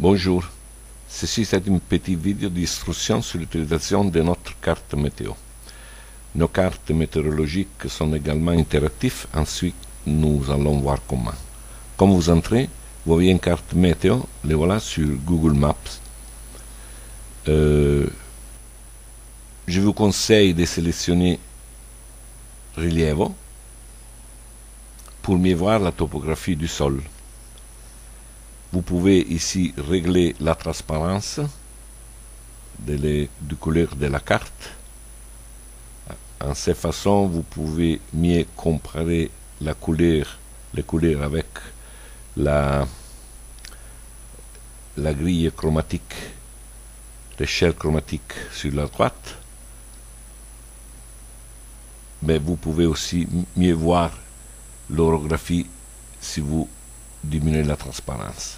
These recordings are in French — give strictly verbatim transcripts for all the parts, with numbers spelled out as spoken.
Bonjour, ceci est une petite vidéo d'instruction sur l'utilisation de notre carte météo. Nos cartes météorologiques sont également interactives, ensuite nous allons voir comment. Comme vous entrez, vous voyez une carte météo, les voilà sur Google Maps. Euh, je vous conseille de sélectionner Rilievo pour mieux voir la topographie du sol. Vous pouvez ici régler la transparence de les, du couleur de la carte. En cette façon, vous pouvez mieux comparer la couleur, les couleurs avec la, la grille chromatique, l'échelle chromatique sur la droite. Mais vous pouvez aussi mieux voir l'orographie si vous diminuez la transparence.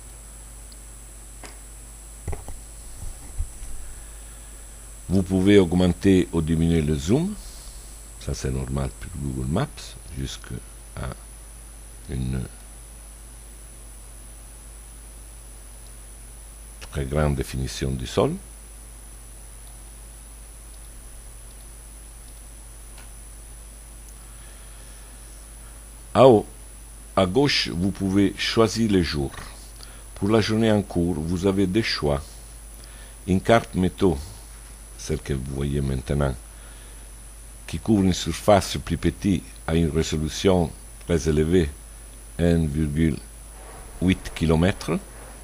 Vous pouvez augmenter ou diminuer le zoom, ça c'est normal pour Google Maps, jusqu'à une très grande définition du sol. À haut, à gauche, vous pouvez choisir les jours. Pour la journée en cours, vous avez deux choix. Une carte météo, celle que vous voyez maintenant, qui couvre une surface plus petite à une résolution très élevée, un virgule huit kilomètres,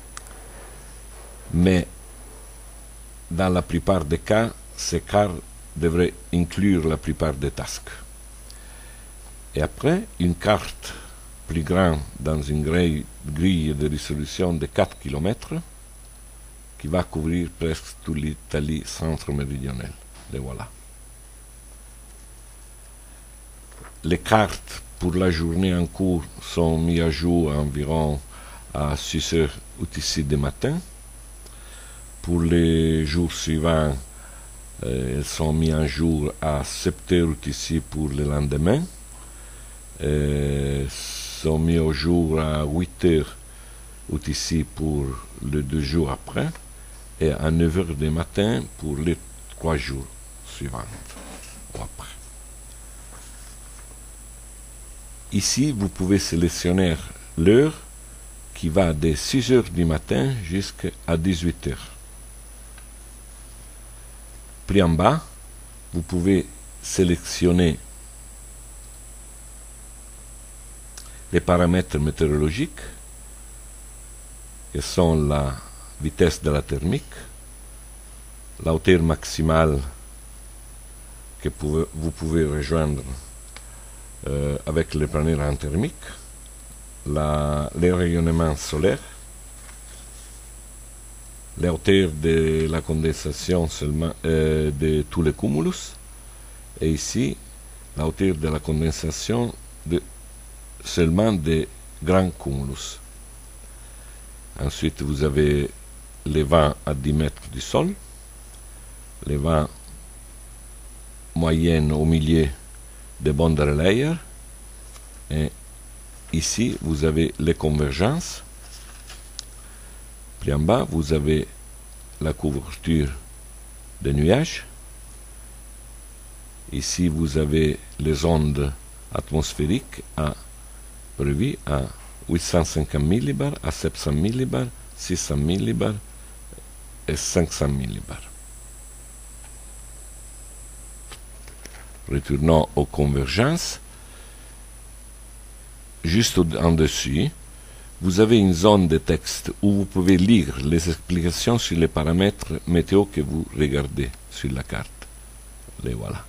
mais dans la plupart des cas, ces cartes devraient inclure la plupart des tasks. Et après, une carte plus grande dans une grille, grille de résolution de quatre kilomètres qui va couvrir presque toute l'Italie centre-méridionale. Les voilà. Les cartes pour la journée en cours sont mises à jour environ à six heures U T C du matin. Pour les jours suivants, euh, elles sont mises à jour à sept heures U T C pour le lendemain. Euh, sont mis au jour à huit heures U T C pour les deux jours après et à neuf heures du matin pour les trois jours suivants ou après. Ici, vous pouvez sélectionner l'heure qui va de six heures du matin jusqu'à dix-huit heures. Puis en bas, vous pouvez sélectionner les paramètres météorologiques, qui sont la vitesse de la thermique, la hauteur maximale que vous pouvez rejoindre euh, avec le planeur thermique, la, le rayonnement solaire, la hauteur de la condensation seulement, euh, de tous les cumulus, et ici la hauteur de la condensation de seulement des grands cumulus. Ensuite, vous avez les vents à dix mètres du sol, les vents moyennes au milieu des bandes relayeurs, et ici, vous avez les convergences. Puis en bas, vous avez la couverture des nuages. Ici, vous avez les ondes atmosphériques à prévu à huit cent cinquante millibars, à sept cents millibars, six cents millibars et cinq cents millibars. Retournons aux convergences. Juste en dessus, vous avez une zone de texte où vous pouvez lire les explications sur les paramètres météo que vous regardez sur la carte. Les voilà.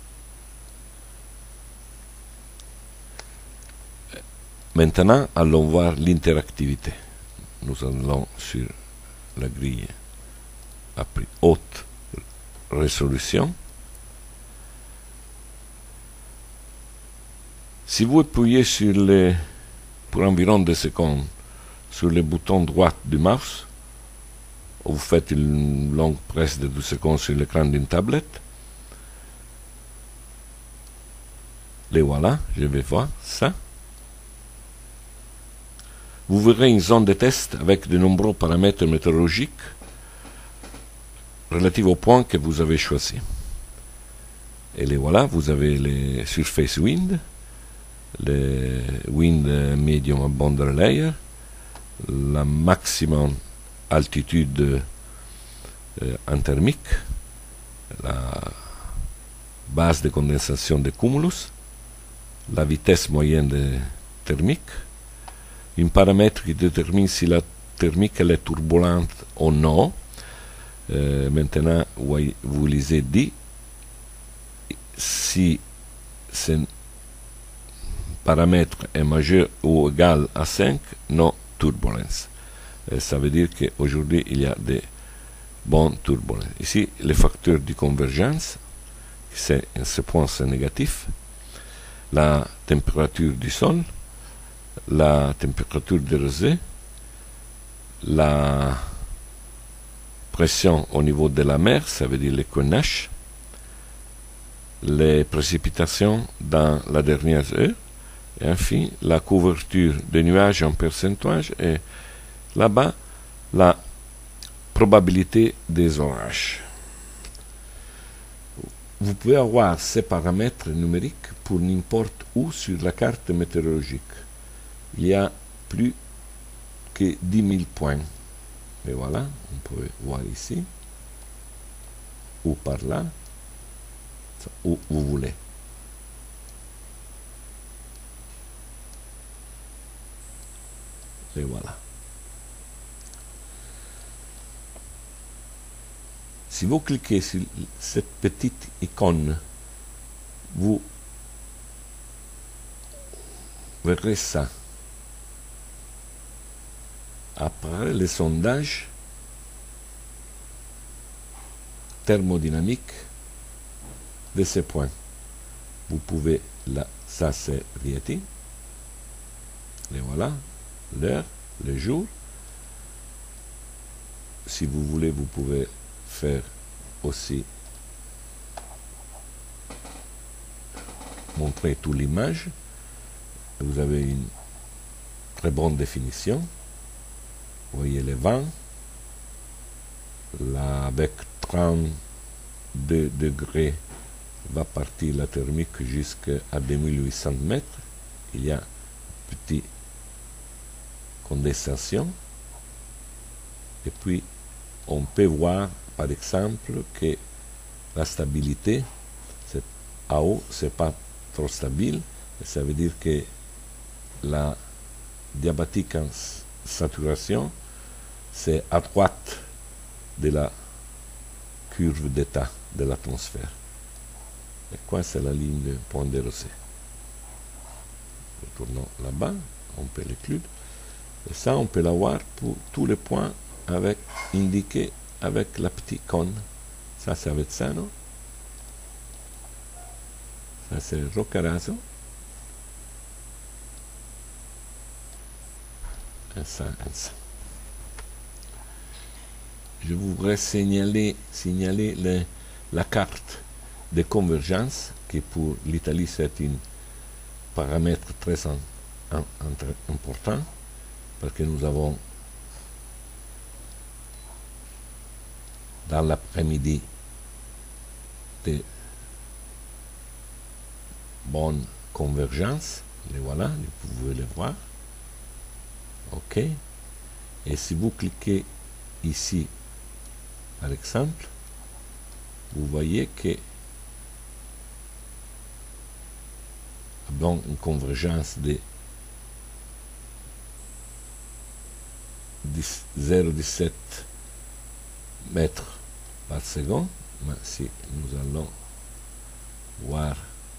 Maintenant, allons voir l'interactivité. Nous allons sur la grille à plus haute résolution. Si vous appuyez sur les, pour environ deux secondes sur le bouton droit du mouse, ou vous faites une longue presse de douze secondes sur l'écran d'une tablette, les voilà, je vais voir ça. vous verrez une zone de test avec de nombreux paramètres météorologiques relatifs au point que vous avez choisi. Et les voilà, vous avez les surface wind, le wind medium boundary layer, la maximum altitude euh, thermique, la base de condensation de cumulus, la vitesse moyenne de thermique, un paramètre qui détermine si la thermique elle est turbulente ou non. Euh, maintenant, vous, vous lisez dit si ce paramètre est majeur ou égal à cinq, non turbulence. Et ça veut dire qu'aujourd'hui, il y a des bonnes turbulences. Ici, les facteurs de convergence, c'est, ce point c'est négatif, la température du sol, la température des rosées, la pression au niveau de la mer, ça veut dire les Knash, les précipitations dans la dernière heure, et enfin la couverture des nuages en pourcentage, et là-bas la probabilité des orages. Vous pouvez avoir ces paramètres numériques pour n'importe où sur la carte météorologique. Il y a plus que dix mille points. Et voilà, on peut voir ici, ou par là, où vous voulez. Et voilà. Si vous cliquez sur cette petite icône, vous verrez ça. Après le sondage thermodynamique de ces points. Vous pouvez, là, ça c'est Rieti. Et voilà, l'heure, le jour. Si vous voulez, vous pouvez faire aussi montrer toute l'image. Vous avez une très bonne définition. Vous voyez les vents, là, avec trente-deux degrés va partir la thermique jusqu'à deux mille huit cents mètres. Il y a une petite condensation. Et puis, on peut voir, par exemple, que la stabilité, c'est à haut, c'est pas trop stable. Et ça veut dire que la diabatique en saturation, c'est à droite de la curve d'état de l'atmosphère. Et quoi, c'est la ligne de point de rosée. Retournons là-bas, on peut l'inclure. Et ça, on peut l'avoir pour tous les points avec, indiqués avec la petite cône. Ça, c'est Avezzano. Ça, c'est Roccaraso. Et ça, et ça. Je voudrais signaler, signaler le, la carte de convergence, qui pour l'Italie c'est un paramètre très en, en, en, important, parce que nous avons dans l'après-midi de bonnes convergences. Les voilà, vous pouvez les voir. OK. Et si vous cliquez ici, par exemple, vous voyez que donc une convergence de zéro virgule dix-sept mètres par seconde. Mais si nous allons voir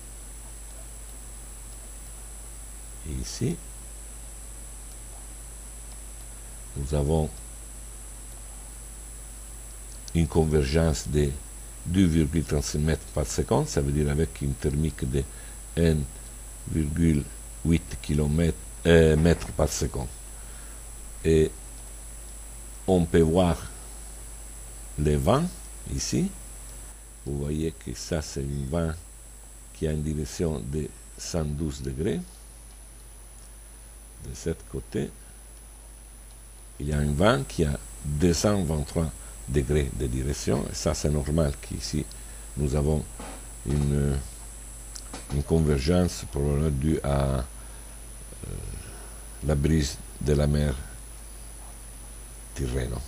ici, nous avons une convergence de deux virgule trente-cinq mètres par seconde, ça veut dire avec une thermique de un virgule huit kilomètres euh, mètres par seconde. Et on peut voir les vents ici. Vous voyez que ça c'est un vent qui a une direction de cent douze degrés de ce côté. il y a un vent qui a deux cent vingt-trois degrés de direction, et ça c'est normal qu'ici nous avons une, une convergence probablement due à euh, la brise de la mer Tirreno.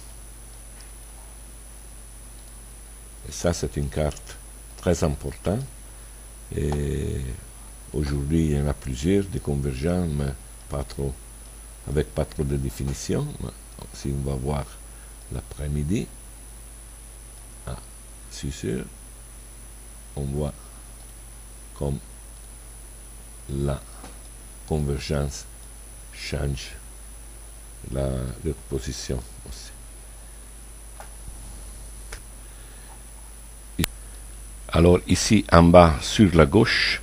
Et ça c'est une carte très importante, et aujourd'hui il y en a plusieurs de convergents, mais pas trop, avec pas trop de définition. Si on va voir l'après-midi, ah, c'est sûr, on voit comme la convergence change la, leur position aussi. Alors ici en bas sur la gauche,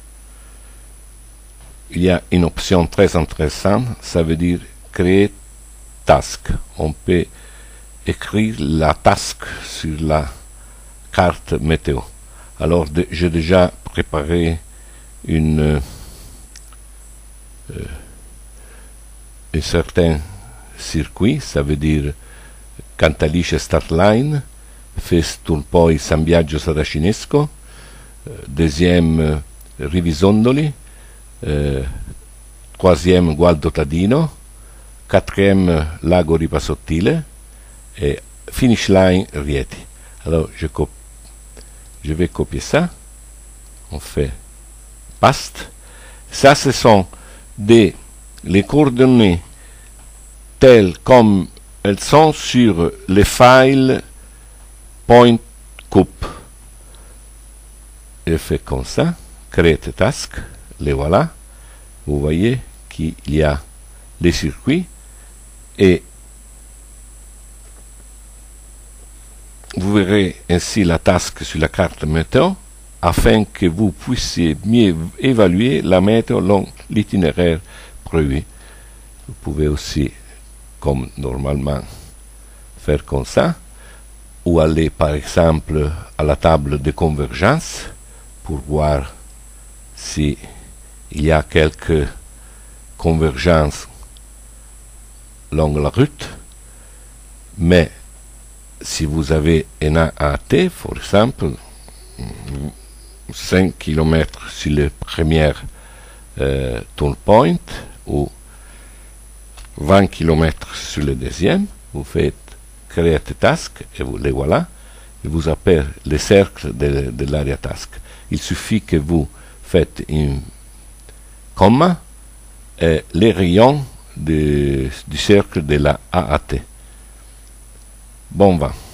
il y a une option très intéressante, ça veut dire créer task. On peut écrire la task sur la carte météo. Alors j'ai déjà préparé une euh, un certain circuit, ça veut dire Cantalice Start Line, Festul poi San Biagio Saracinesco, deuxième Rivisondoli, euh, troisième Gualdo Tadino, quatrième Lago Ripasottile et finish line Rieti. Alors je, je vais copier ça, on fait paste. Ça ce sont des, les coordonnées telles comme elles sont sur les files point coupe. Je fais comme ça, create task, les voilà. Vous voyez qu'il y a les circuits et vous verrez ainsi la task sur la carte météo afin que vous puissiez mieux évaluer la météo long l'itinéraire prévu. Vous pouvez aussi, comme normalement, faire comme ça, ou aller par exemple à la table de convergence pour voir si il y a quelques convergences longue la route, mais si vous avez un A A T, par exemple, cinq kilomètres sur le premier euh, turn point ou vingt kilomètres sur le deuxième, vous faites create task et vous les voilà, et vous appelez le cercle de, de l'area task. Il suffit que vous faites un comma et les rayons de, du cercle de la A A T. Bon vent.